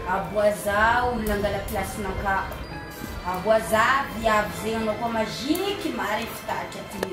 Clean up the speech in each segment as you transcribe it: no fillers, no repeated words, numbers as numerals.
aboaza olona angala plasinaka aboaza viavy zegny anao koa magiky mary fitatra ty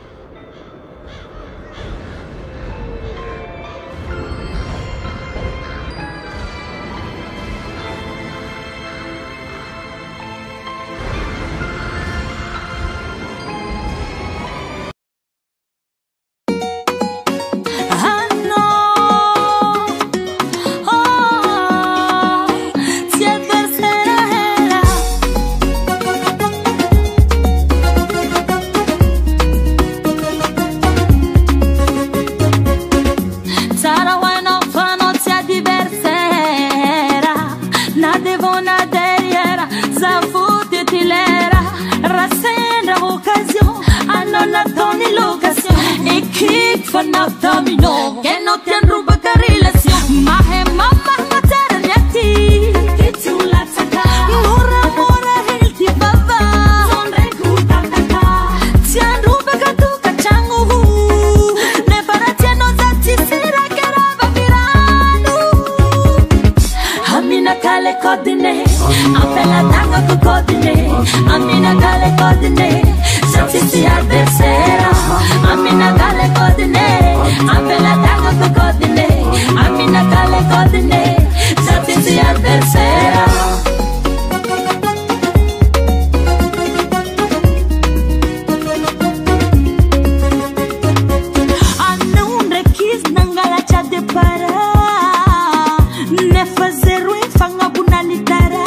Domino, che non ti ruba relazione, ma è mamma maternity. Che tu la sacca, mora il ti bava, son recuta tata. Ti ruba che tu cacciangu, ne faratiano zatti sera che rava virano. Amina cale codine, appella tanga con codine, amina cale codine, zatti si adversaire, amina cale codine. Appella tanga con codine, amina cale codine, Tence adversaire. Hanno un requis nangala cha de para, ne fazer ruim fanga bunalitara.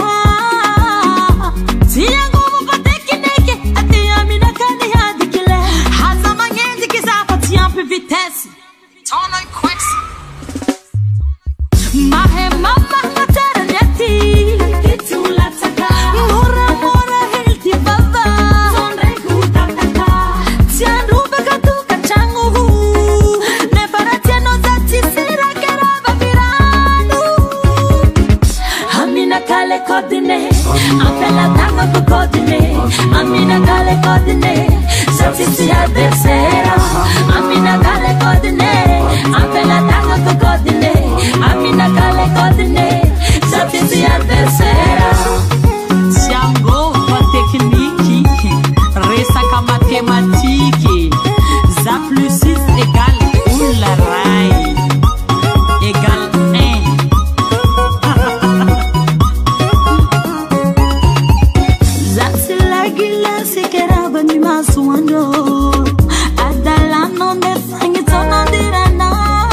Tiango mubatekineke, ati amina cale hadikile, hazamangendi que zapa tiampe vitesse. Tono in questi ma è mamma maternity che tu la sacca mora il ti bava son recuta tata ti ruba che tu cacciangu ne faratiano zatti sera che rava virano amina cale codine appella tanga con codine amina cale codine zatti si adversaire amina cale codine appella tanga con codine, amina cale codine, Tence adversaire. Siamo con technique, resta comme mathématique. Ça plus 6 égale la raille égale 1. Ça c'est la gueule, c'est qu'elle a venu ma soigne. Adala non ne sangue ton dirana.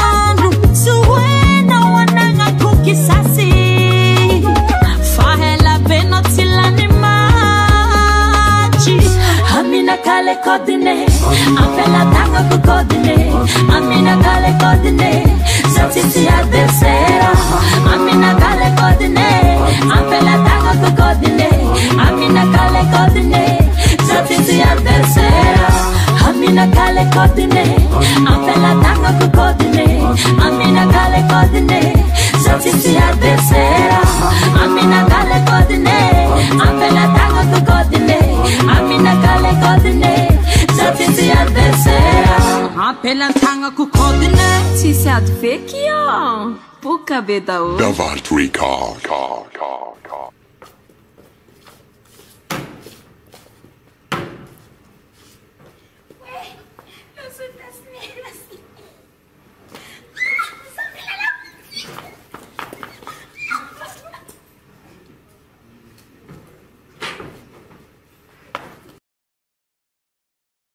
Amina cale codine, appella tanga con codine, amina cale codine, Tence adversaire. Amina cale codine, appella tanga con codine, amina cale codine, Tence adversaire. Amina cale codine, appella tanga con codine, amina cale codine, Tence adversaire. Amina cale codine, appella tanga con codine, amina cale codine, Tence adversaire. Appella tanga con codine, ci si advecchia, pucca veda o. Davalt recall.